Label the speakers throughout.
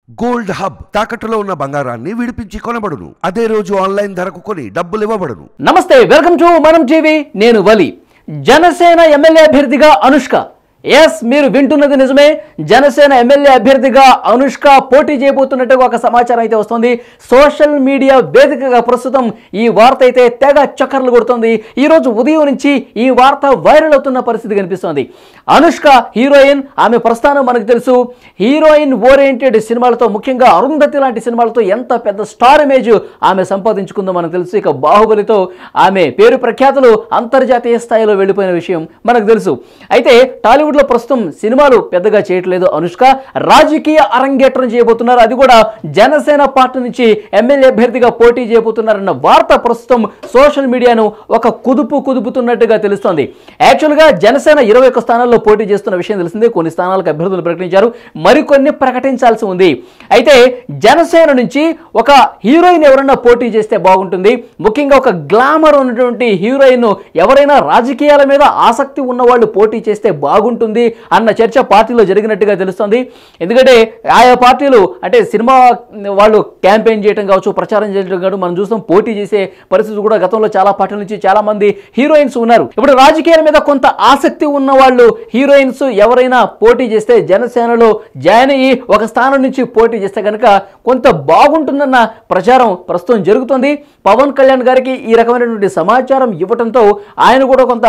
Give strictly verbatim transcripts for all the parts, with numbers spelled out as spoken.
Speaker 1: Gold hub తాకట్టులో ఉన్న బంగారాన్ని విడిపించి కొనబడును. అదే రోజు ఆన్లైన్ ధరకు కొని డబ్బులు ఇవ్వబడును.
Speaker 2: నమస్తే, వెల్కమ్ టు మనం టీవీ. నేను వలి. జనసేన ఎమ్మెల్యే అభ్యర్థిగా అనుష్క. ఎస్, మీరు వింటున్నది నిజమే. జనసేన ఎమ్మెల్యే అభ్యర్థిగా అనుష్క పోటీ చేయబోతున్నట్టుగా ఒక సమాచారం అయితే వస్తుంది. సోషల్ మీడియా వేదికగా ప్రస్తుతం ఈ వార్త అయితే తెగ చక్కర్లు కొడుతుంది. ఈరోజు ఉదయం నుంచి ఈ వార్త వైరల్ అవుతున్న పరిస్థితి కనిపిస్తోంది. అనుష్క హీరోయిన్. ఆమె ప్రస్థానం మనకు తెలుసు. హీరోయిన్ ఓరియంటెడ్ సినిమాలతో, ముఖ్యంగా అరుంధతి లాంటి సినిమాలతో ఎంత పెద్ద స్టార్ ఇమేజ్ ఆమె సంపాదించుకుందో మనకు తెలుసు. ఇక బాహుబలితో ఆమె పేరు ప్రఖ్యాతులు అంతర్జాతీయ స్థాయిలో వెళ్ళిపోయిన విషయం మనకు తెలుసు. అయితే టాలీవుడ్ లో ప్రస్తుతం సినిమాలు పెద్దగా చేయట్లేదు అనుష్క. రాజకీయ అరంగేట్రం చేయబోతున్నారు. అది కూడా జనసేన పార్టీ నుంచి ఎమ్మెల్యే అభ్యర్థిగా పోటీ చేయబోతున్నారన్న వార్త ప్రస్తుతం సోషల్ మీడియాను ఒక కుదుపు కుదుపుతున్నట్టుగా తెలుస్తోంది. యాక్చువల్గా జనసేన ఇరవై ఒక్క స్థానాల్లో పోటీ చేస్తున్న విషయం తెలిసిందే. కొన్ని స్థానాలకు అభ్యర్థులు ప్రకటించారు, మరికొన్ని ప్రకటించాల్సి ఉంది. అయితే జనసేన నుంచి ఒక హీరోయిన్ ఎవరైనా పోటీ చేస్తే బాగుంటుంది. ముఖ్యంగా ఒక గ్లామర్ ఉన్నటువంటి హీరోయిన్ ఎవరైనా రాజకీయాల మీద ఆసక్తి ఉన్న వాళ్ళు పోటీ చేస్తే బాగుంటుంది అన్న చర్చ పార్టీలో జరిగినట్టుగా తెలుస్తుంది. ఎందుకంటే ఆయా పార్టీలు అంటే సినిమా వాళ్ళు క్యాంపెయిన్ చేయడం కావచ్చు, ప్రచారం చేయడం కావచ్చు, మనం చూస్తాం. పోటీ చేసే పరిస్థితి కూడా గతంలో చాలా పార్టీల నుంచి చాలా మంది హీరోయిన్స్ ఉన్నారు. ఇప్పుడు రాజకీయాల మీద కొంత ఆసక్తి ఉన్న వాళ్ళు హీరోయిన్స్ ఎవరైనా పోటీ చేస్తే జనసేనలో జాయిన్ అయ్యి ఒక స్థానం నుంచి పోటీ చేస్తే కనుక కొంత బాగుంటుందన్న ప్రచారం ప్రస్తుతం జరుగుతుంది. పవన్ కళ్యాణ్ గారికి ఈ రకమైనటువంటి సమాచారం ఇవ్వడంతో ఆయన కూడా కొంత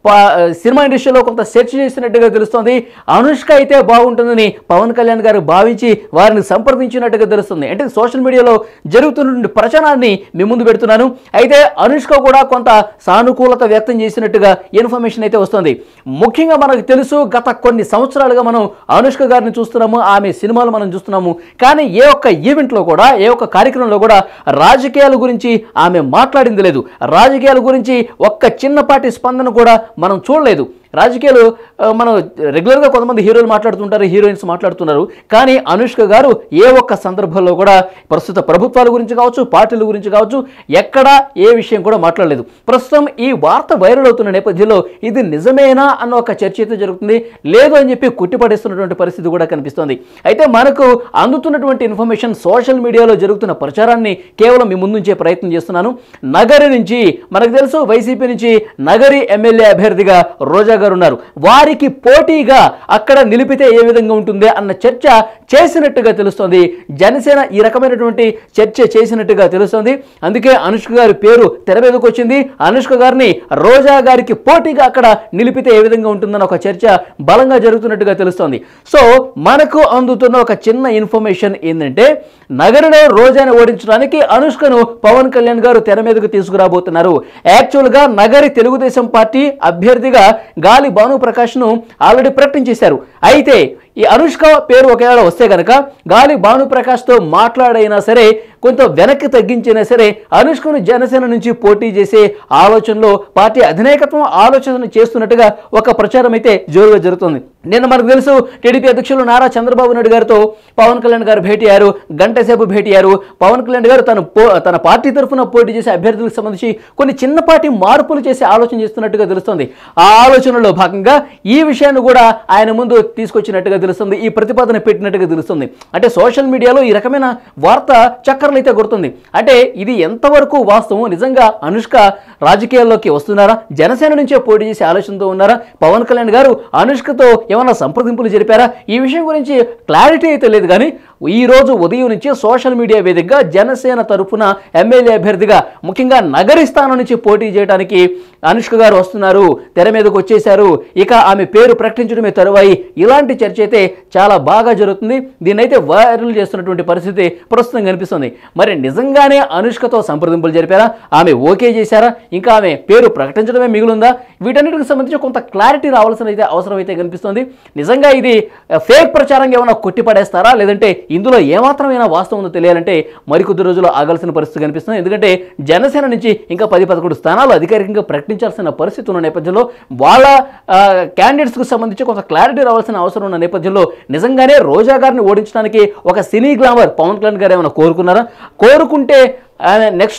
Speaker 2: సినిమా ఇండస్ట్రీలో కొంత సెర్చ్ చేసినట్టుగా తెలుస్తుంది. అనుష్క అయితే బాగుంటుందని పవన్ కళ్యాణ్ గారు భావించి వారిని సంప్రదించినట్టుగా తెలుస్తుంది. అంటే సోషల్ మీడియాలో జరుగుతున్న ప్రచారాన్ని మీ ముందు పెడుతున్నాను. అయితే అనుష్క కూడా కొంత సానుకూలత వ్యక్తం చేసినట్టుగా ఇన్ఫర్మేషన్ అయితే వస్తుంది. ముఖ్యంగా మనకు తెలుసు, గత కొన్ని సంవత్సరాలుగా మనం అనుష్క గారిని చూస్తున్నాము, ఆమె సినిమాలు మనం చూస్తున్నాము. కానీ ఏ ఒక్క ఈవెంట్లో కూడా, ఏ ఒక్క కార్యక్రమంలో కూడా రాజకీయాల గురించి ఆమె మాట్లాడింది లేదు. రాజకీయాల గురించి ఒక్క చిన్నపాటి స్పందన కూడా మనం చూడలేదు. రాజకీయాలు మనం రెగ్యులర్గా కొంతమంది హీరోలు మాట్లాడుతుంటారు, హీరోయిన్స్ మాట్లాడుతున్నారు. కానీ అనుష్క గారు ఏ ఒక్క సందర్భంలో కూడా ప్రస్తుత ప్రభుత్వాల గురించి కావచ్చు, పార్టీల గురించి కావచ్చు, ఎక్కడా ఏ విషయం కూడా మాట్లాడలేదు. ప్రస్తుతం ఈ వార్త వైరల్ అవుతున్న నేపథ్యంలో ఇది నిజమేనా అన్న ఒక చర్చ అయితే జరుగుతుంది. లేదు అని చెప్పి కుట్టిపడేస్తున్నటువంటి పరిస్థితి కూడా కనిపిస్తోంది. అయితే మనకు అందుతున్నటువంటి ఇన్ఫర్మేషన్, సోషల్ మీడియాలో జరుగుతున్న ప్రచారాన్ని కేవలం మీ ముందుంచే ప్రయత్నం చేస్తున్నాను. నగరి నుంచి మనకు తెలుసు, వైసీపీ నుంచి నగరి ఎమ్మెల్యే అభ్యర్థిగా రోజా గారు ఉన్నారు. వారికి పోటీగా అక్కడ నిలిపితే ఏ విధంగా ఉంటుంది అన్న చర్చ చేసినట్టుగా తెలుస్తోంది. జనసేన ఈ రకమైనటువంటి చర్చ చేసినట్టుగా తెలుస్తోంది. అందుకే అనుష్క గారి పేరు తెర మీదకు వచ్చింది. అనుష్క గారిని రోజా గారికి పోటీగా అక్కడ నిలిపితే ఏ విధంగా ఉంటుందన్న ఒక చర్చ బలంగా జరుగుతున్నట్టుగా తెలుస్తోంది. సో మనకు అందుతున్న ఒక చిన్న ఇన్ఫర్మేషన్ ఏంటంటే, నగరిలో రోజాను ఓడించడానికి అనుష్కను పవన్ కళ్యాణ్ గారు తెర మీదకు తీసుకురాబోతున్నారు. యాక్చువల్గా నగరి తెలుగుదేశం పార్టీ అభ్యర్థిగా గాలి భానుప్రకాష్ ను ఆల్రెడీ ప్రకటించేశారు. అయితే ఈ అనుష్క పేరు ఒకవేళ వస్తే కనుక గాలి భానుప్రకాష్ తో మాట్లాడైనా సరే, కొంత వెనక్కి తగ్గించినా సరే అనుష్కను జనసేన నుంచి పోటీ చేసే ఆలోచనలో పార్టీ అధినాయకత్వం ఆలోచన చేస్తున్నట్టుగా ఒక ప్రచారం అయితే జోరుగా జరుగుతుంది. నిన్న మనకు తెలుసు, టీడీపీ అధ్యక్షులు నారా చంద్రబాబు నాయుడు గారితో పవన్ కళ్యాణ్ గారు భేటీ అయ్యారు. గంట సేపు భేటీ అయ్యారు. పవన్ కళ్యాణ్ గారు తన తన పార్టీ తరఫున పోటీ చేసే అభ్యర్థులకు సంబంధించి కొన్ని చిన్నపాటి మార్పులు చేసే ఆలోచన చేస్తున్నట్టుగా తెలుస్తుంది. ఆ ఆలోచనలో భాగంగా ఈ విషయాన్ని కూడా ఆయన ముందు తీసుకొచ్చినట్టుగా తెలుస్తుంది. ఈ ప్రతిపాదన పెట్టినట్టుగా తెలుస్తుంది. అంటే సోషల్ మీడియాలో ఈ రకమైన వార్త చక్కర్లు అయితే కొడుతుంది. అంటే ఇది ఎంతవరకు వాస్తవం? నిజంగా అనుష్క రాజకీయాల్లోకి వస్తున్నారా? జనసేన నుంచే పోటీ చేసే ఆలోచనతో ఉన్నారా? పవన్ కళ్యాణ్ గారు అనుష్కతో ఏమైనా సంప్రదింపులు జరిపారా? ఈ విషయం గురించి క్లారిటీ అయితే లేదు. కానీ ఈ రోజు ఉదయం నుంచి సోషల్ మీడియా వేదికగా జనసేన తరఫున ఎమ్మెల్యే అభ్యర్థిగా, ముఖ్యంగా నగరి స్థానం నుంచి పోటీ చేయడానికి అనుష్క గారు వస్తున్నారు, తెర మీదకు వచ్చేశారు. ఇక ఆమె పేరు ప్రకటించడమే తరువాయి ఇలాంటి చర్చ అయితే చాలా బాగా జరుగుతుంది. దీన్ని అయితే వైరల్ చేస్తున్నటువంటి పరిస్థితి ప్రస్తుతం కనిపిస్తుంది. మరి నిజంగానే అనుష్కతో సంప్రదింపులు జరిపారా? ఆమె ఓకే చేశారా? ఇంకా ఆమె పేరు ప్రకటించడమే మిగులుందా? వీటన్నిటికి సంబంధించి కొంత క్లారిటీ రావాల్సిన అయితే అవసరం అయితే కనిపిస్తుంది. నిజంగా ఇది ఫేక్ ప్రచారంగా ఏమైనా కొట్టిపడేస్తారా, లేదంటే ఇందులో ఏమాత్రమైనా వాస్తవం ఉందో తెలియాలంటే మరికొద్ది రోజులు ఆగాల్సిన పరిస్థితి కనిపిస్తుంది. ఎందుకంటే జనసేన నుంచి ఇంకా పది పదకొండు స్థానాలు అధికారికంగా ప్రకటించాల్సిన పరిస్థితి ఉన్న నేపథ్యంలో, వాళ్ళ క్యాండిడేట్స్కు సంబంధించి కొంత క్లారిటీ రావాల్సిన అవసరం ఉన్న నేపథ్యంలో నిజంగానే రోజా గారిని ఓడించడానికి ఒక సినీ గ్లామర్ పవన్ కళ్యాణ్ గారు ఏమైనా కోరుకున్నారా? కోరుకుంటే నెక్స్ట్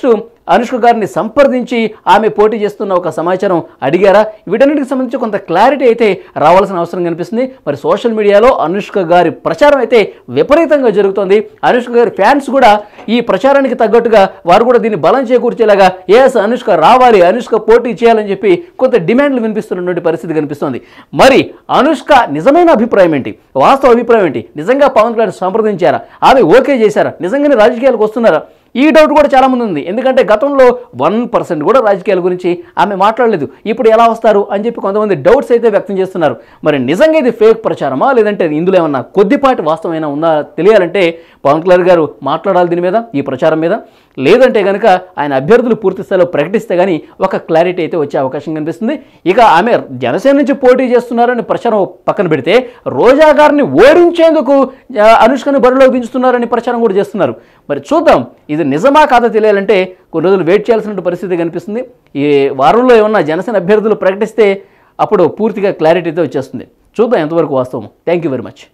Speaker 2: అనుష్క గారిని సంప్రదించి ఆమె పోటీ చేస్తున్న ఒక సమాచారం అడిగారా? వీటన్నిటికి సంబంధించి కొంత క్లారిటీ అయితే రావాల్సిన అవసరం కనిపిస్తుంది. మరి సోషల్ మీడియాలో అనుష్క గారి ప్రచారం అయితే విపరీతంగా జరుగుతోంది. అనుష్క గారి ఫ్యాన్స్ కూడా ఈ ప్రచారానికి తగ్గట్టుగా వారు కూడా దీన్ని బలం చేకూర్చేలాగా ఎస్ అనుష్క రావాలి, అనుష్క పోటీ చేయాలని చెప్పి కొంత డిమాండ్లు వినిపిస్తున్నటువంటి పరిస్థితి కనిపిస్తోంది. మరి అనుష్క నిజమైన అభిప్రాయం ఏంటి, వాస్తవ అభిప్రాయం ఏంటి? నిజంగా పవన్ కళ్యాణ్ సంప్రదించారా, ఆమె ఓకే చేశారా, నిజంగానే రాజకీయాలకు వస్తున్నారా? ఈ డౌట్ కూడా చాలామంది ఉంది. ఎందుకంటే గతంలో వన్ పర్సెంట్ కూడా రాజకీయాల గురించి ఆమె మాట్లాడలేదు, ఇప్పుడు ఎలా వస్తారు అని చెప్పి కొంతమంది డౌట్స్ అయితే వ్యక్తం చేస్తున్నారు. మరి నిజంగా ఇది ఫేక్ ప్రచారమా, లేదంటే ఇందులో ఏమన్నా కొద్దిపాటి వాస్తవమైనా ఉందా తెలియాలంటే పవన్ కళ్యాణ్ గారు మాట్లాడాలి దీని మీద, ఈ ప్రచారం మీద. లేదంటే కనుక ఆయన అభ్యర్థులు పూర్తి స్థాయిలో ప్రకటిస్తే కానీ ఒక క్లారిటీ అయితే వచ్చే అవకాశం కనిపిస్తుంది. ఇక ఆమె జనసేన నుంచి పోటీ చేస్తున్నారని ప్రచారం పక్కన పెడితే రోజా గారిని ఓడించేందుకు అనుష్కను బరిలో దించుతున్నారని ప్రచారం కూడా చేస్తున్నారు. మరి చూద్దాం ఇది నిజమా కాదా తెలియాలంటే కొన్ని రోజులు వెయిట్ చేయాల్సిన పరిస్థితి కనిపిస్తుంది. ఈ వారంలో ఏమన్నా జనసేన అభ్యర్థులు ప్రకటిస్తే అప్పుడు పూర్తిగా క్లారిటీ అయితే వచ్చేస్తుంది. చూద్దాం ఎంతవరకు వాస్తవం. Thank you very much.